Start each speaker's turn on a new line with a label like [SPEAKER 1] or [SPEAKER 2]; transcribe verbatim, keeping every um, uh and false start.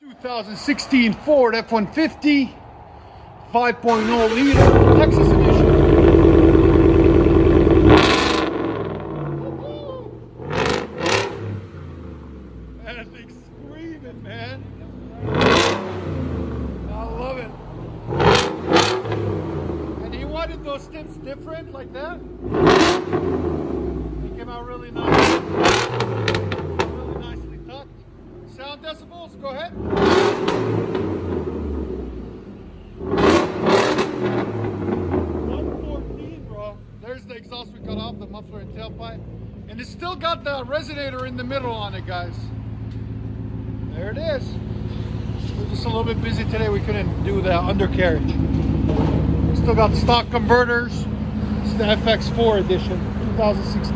[SPEAKER 1] two thousand sixteen Ford F one fifty five point oh liter Texas edition. That thing's screaming, man. I love it. And he wanted those steps different like that. They came out really nice. Really nicely tucked. Sound decibels, go ahead. one fourteen, bro. There's the exhaust we cut off, the muffler and tailpipe. And it's still got the resonator in the middle on it, guys. There it is. We're just a little bit busy today. We couldn't do the undercarriage. Still got stock converters. It's the F X four edition, two thousand sixteen.